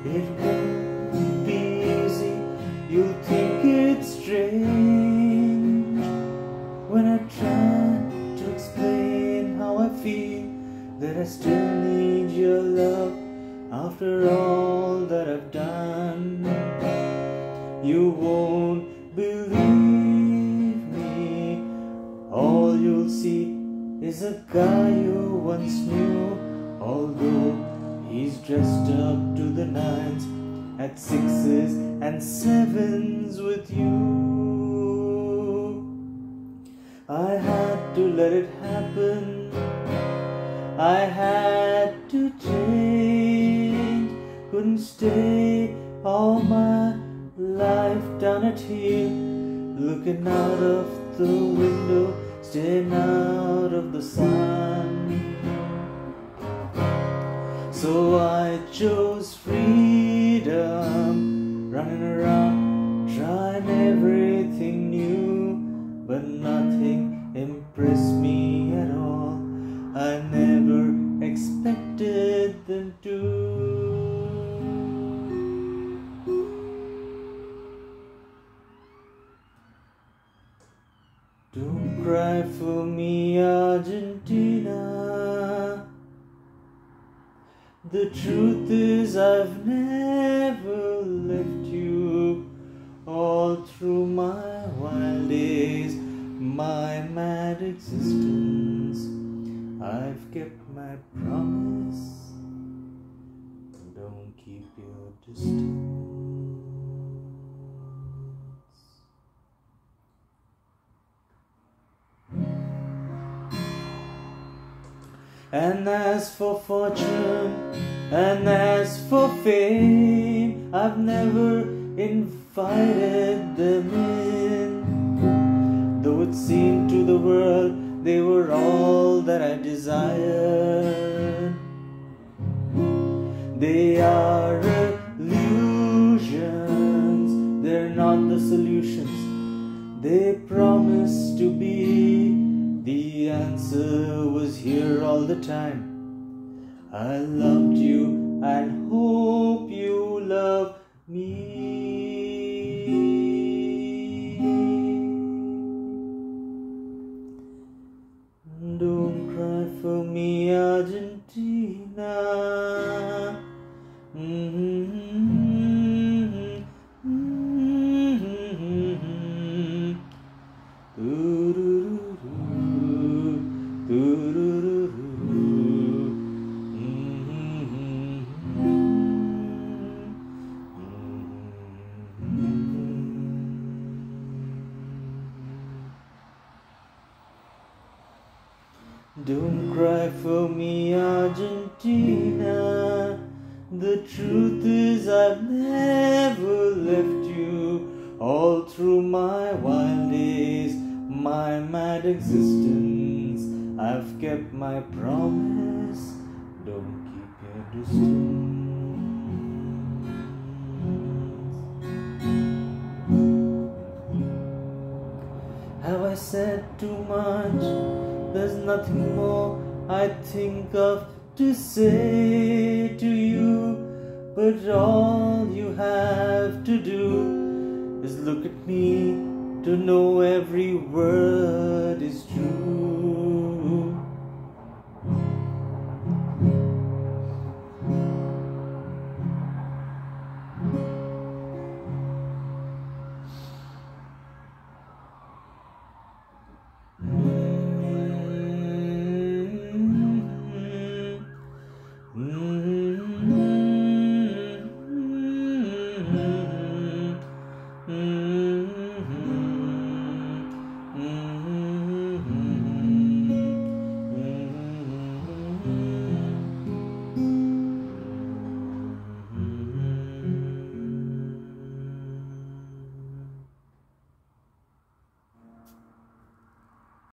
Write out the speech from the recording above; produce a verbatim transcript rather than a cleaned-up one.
It won't be easy, you'll think it's strange when I try to explain how I feel, that I still need your love after all that I've done. You won't believe me, all you'll see is a guy you once knew, although he's dressed up to the nines at sixes and sevens with you. I had to let it happen, I had to change, couldn't stay all my life down at here, looking out of the window, staring out of the sun. So I chose freedom, running around, trying everything new, but nothing impressed me at all. I never expected them to. Don't cry for me, Argentina. The truth is I've never left you. All through my wild days, my mad existence, I've kept my promise. Don't keep your distance. And as for fortune, and as for fame, I've never invited them in, though it seemed to the world they were all that I desired. They are illusions, they're not the solutions they promise to be. The answer was here all the time. I loved you and hope you love me. Don't cry for me, Argentina. Mm-hmm. Mm-hmm. Don't cry for me, Argentina. The truth is I've never left you. All through my wild days, my mad existence, I've kept my promise. Don't keep your distance. Have I said too much? There's nothing more I think of to say to you, but all you have to do is look at me to know every word is true.